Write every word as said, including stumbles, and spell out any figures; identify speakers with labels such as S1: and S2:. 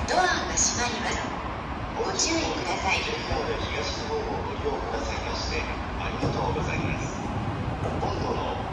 S1: ドアが閉まります。ご注意ください。
S2: ジェイアール 東日本をご利用くださいましてありがとうございます。本土の